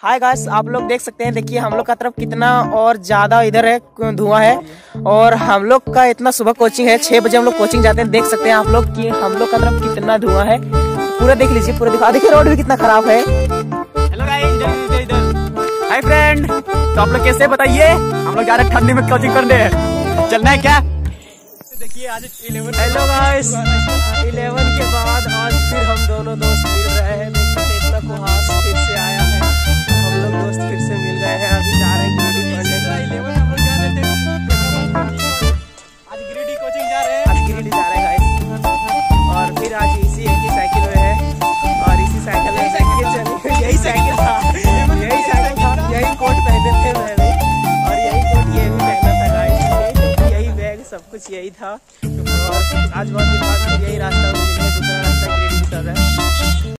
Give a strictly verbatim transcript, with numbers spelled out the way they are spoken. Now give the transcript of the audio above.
Hi guys, आप लोग देख सकते हैं। देखिए हम लोग का तरफ कितना और ज्यादा इधर है धुआं है, और हम लोग का इतना सुबह कोचिंग है, छह बजे हम लोग कोचिंग जाते हैं। देख सकते हैं आप लोग कि हम लोग का तरफ कितना धुआं है। पूरा देख लीजिए, पूरा दिखा। देखिए रोड भी कितना खराब है। हेलो गाइस, इधर इधर इधर हाय फ्रेंड। तो आप लोग कैसे बताइए, हम लोग जा रहे हैं ठंडी में कोचिंग करने। चलना है क्या? देखिए आज इलेवन। हेलो गाइस, इलेवन के बाद आज फिर हम दोनों दोस्त मिल रहे हैं। देखिए इतना कुहास फिर से आया है, हम लोग दोस्त फिर से मिल गए हैं। अभी जा रहे हैं गिरिडीह पढ़ने। इलेवन हम लोग जा रहे थे, आज गिरिडीह कोचिंग जा रहे हैं। आज गिरिडीह जा रहे हैं गाइस, और फिर आज इसी एक ही साइकिल में है, और इसी साइकिल में साइकिल चली। यही साइकिल था, यही साइकिल था, यही कोट पहने थे मैं भी, और यही कोट ये भी पहना था गाइस। यही बैग सब कुछ यही था, और आज बहुत दिन बाद यही रास्ता मिले, दूसरा रास्ता गिरिडीह की तरफ है।